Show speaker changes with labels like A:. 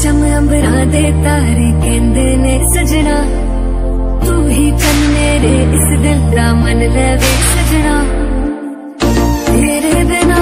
A: चम अंबरा दे तारे कहंदे ने सजना, तू ही चन मेरे इस दिल दा मन लवे सजना। तेरे बिना